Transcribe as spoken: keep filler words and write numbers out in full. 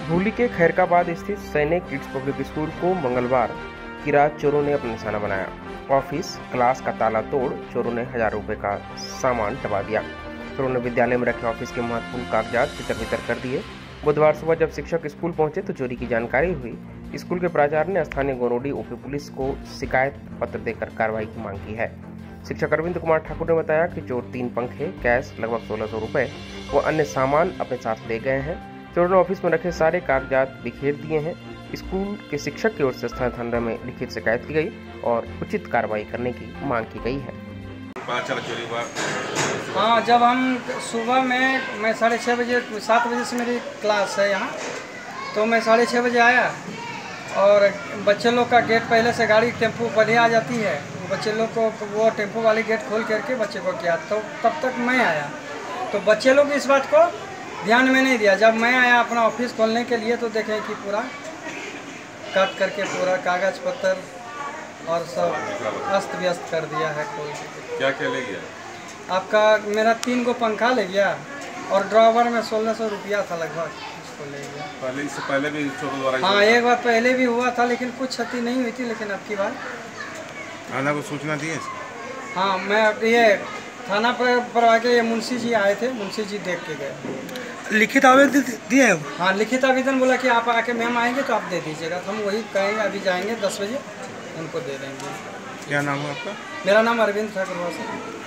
हुगली के खैरकाबाद स्थित सैनिक किड्स पब्लिक स्कूल को मंगलवार की रात चोरों ने अपना निशाना बनाया। ऑफिस क्लास का ताला तोड़ चोरों ने हजार रुपए का सामान दबा दिया। चोरों ने विद्यालय में रखे ऑफिस के महत्वपूर्ण कागजात तितर बितर कर दिए। बुधवार सुबह जब शिक्षक स्कूल पहुंचे तो चोरी की जानकारी हुई। स्कूल के प्राचार्य ने स्थानीय गोरोडी ओपी पुलिस को शिकायत पत्र देकर कार्रवाई की मांग की है। शिक्षक अरविंद कुमार ठाकुर ने बताया कि चोर तीन पंखे, कैश लगभग सोलह सौ रुपए व अन्य सामान अपने साथ ले गए हैं। चोरों ने ऑफिस में रखे सारे कागजात बिखेर दिए हैं। स्कूल के शिक्षक की ओर से स्थानीय थाने में लिखित शिकायत की गई और उचित कार्रवाई करने की मांग की गई है। हाँ, जब हम सुबह में मैं साढ़े छः बजे सात बजे से मेरी क्लास है यहाँ, तो मैं साढ़े छः बजे आया और बच्चे लोग का गेट पहले से गाड़ी टेम्पो पहले आ जाती है। बच्चे लोग को वो टेम्पो वाली गेट खोल करके बच्चे को किया, तो तब तक मैं आया तो बच्चे लोग इस बात को ध्यान में नहीं दिया। जब मैं आया अपना ऑफिस खोलने के लिए तो देखें कि पूरा काट करके पूरा कागज पत्तर और सब अस्त व्यस्त कर दिया है खोल के। क्या क्या ले गया? आपका मेरा तीन गो पंखा ले गया और ड्रॉवर में सोलह सौ रुपया था लगभग, उसको ले गया। पहले इससे पहले भी चोरों द्वारा? हाँ, एक बार पहले भी हुआ था लेकिन कुछ क्षति नहीं हुई थी, लेकिन अब की बार थाना को सूचना दी है? हाँ, मैं ये थाना पर पर आके ये मुंशी जी आए थे, मुंशी जी देख के गए। लिखित आवेदन दिए हैं? हाँ, लिखित आवेदन बोला कि आप आके मैम आएंगे तो आप दे दीजिएगा। तो हम वही कहेंगे, अभी जाएंगे दस बजे उनको दे देंगे। क्या नाम है आपका? मेरा नाम अरविंद ठाकुर है।